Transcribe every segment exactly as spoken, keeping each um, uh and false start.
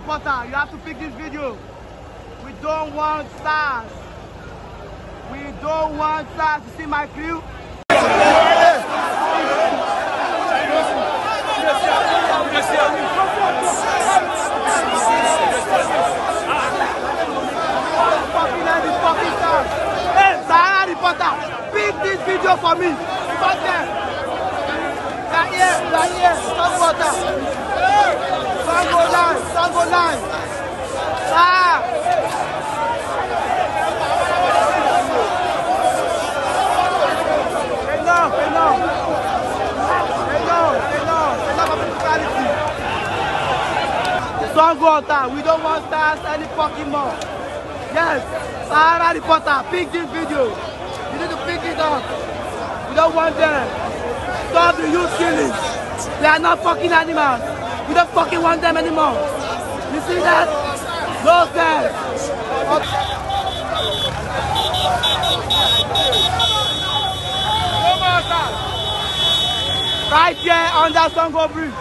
reporter, you have to pick this video. We don't want stars. We don't want stars. You see my crew? Hey, Sahara reporter, pick this video for me. Fuck them. Right here, right here. Sun water. Sun go line, sun go line. Ah. Enough, enough. Enough, enough. Enough of brutality. Sun water. We don't want stars any fucking more. Yes, Sahara reporter, pick this video. You need to pick it up. We don't want them. Stop the youth killing. They are not fucking animals. We don't fucking want them anymore. You see that? No sense. Right here under Sango Bridge.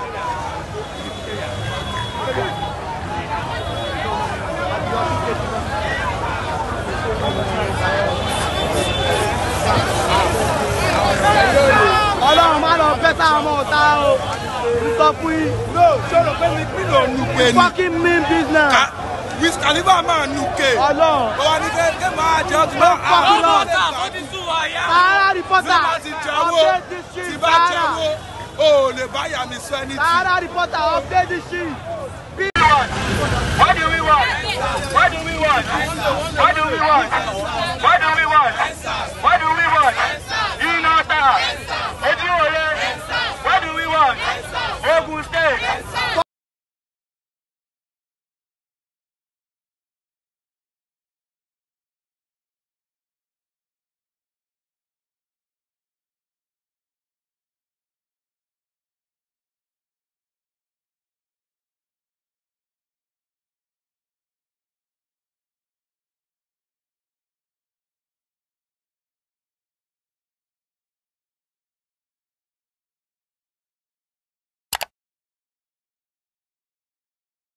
Ọlọ́run má lọ bẹ́ sáwọn ọmọ ọ̀tá o. Sọ fún yín. No, ṣọ́rọ̀ pé mi kí ló nuke ni. Fucking mean business. Wiz Khalifa máa nuke. Ọlọ́run. Ó wá ní kẹ́ máa jẹ́ ọtí náà. Fucking lọ. Sahara Tí reporter. bá ti jẹ́wọ́, tí bá jẹ́wọ́, o ò lè bá yà mí sọ ẹni tí. Sahara reporter, update this shit. What do we want? What do we want? What do we want?